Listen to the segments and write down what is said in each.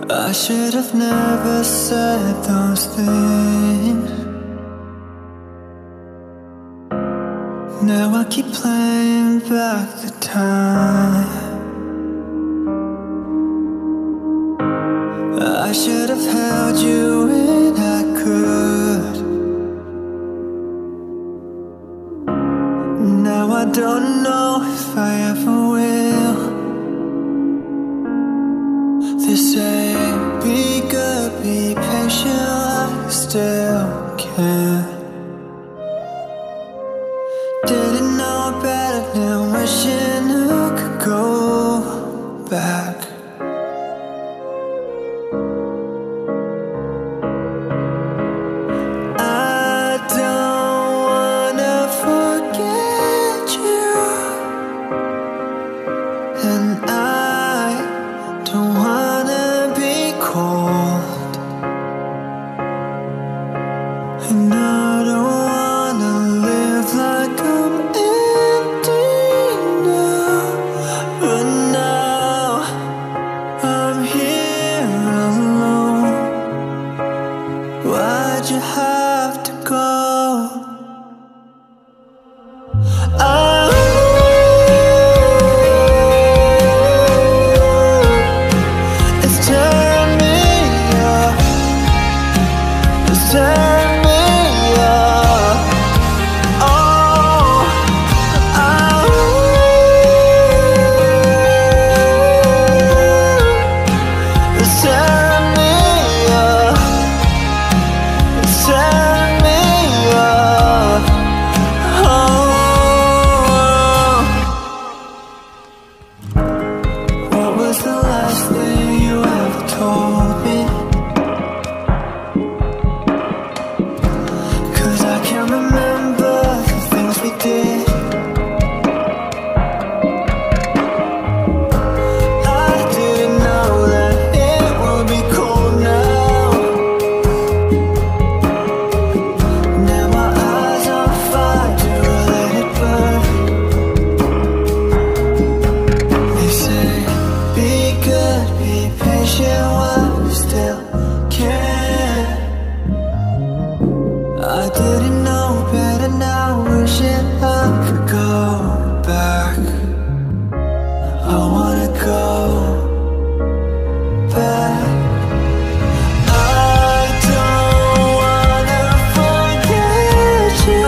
I should have never said those things. Now I keep playing back the time. I should have held you when I could. Now I don't know if I ever will. They say, be good, be patient, I still can't. Didn't know better, now wishing I could go back. I don't wanna forget you, and I don't wanna be cold, and I don't wanna live like I'm empty now. But now I'm here alone. Why'd you have to go? It's tearing me up. It's tearing me up. Oh, it's tearing me up. It's tearing me up. Oh, what was the last thing you ever told me? 'Cause I can't remember the things we did. I didn't know that it would be cold now. Now my eyes on fire, do I let it burn? They say, be good, be patient while you still can. I didn't know better, now wishing I could go back. I wanna go back. I don't wanna forget you,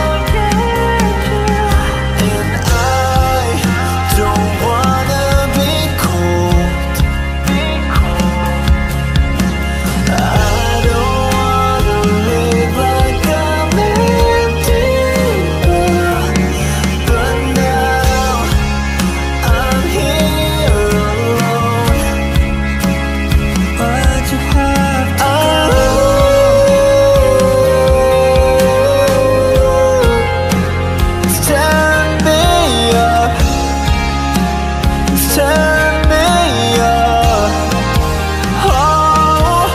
and I don't wanna be cold. I don't wanna live like I'm empty now. But now I'm here alone. Why'd you have to go? It's tearing me up. It's tearing me up. Oh,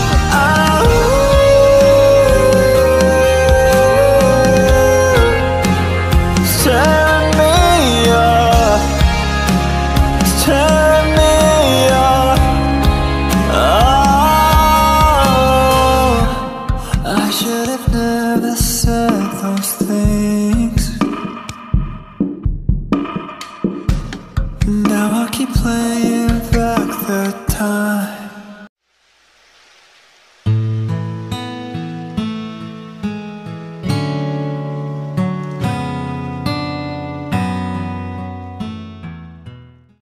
it's tearing me up. It's tearing me up. Oh, I should have never said those things. Now I keep playing back the time.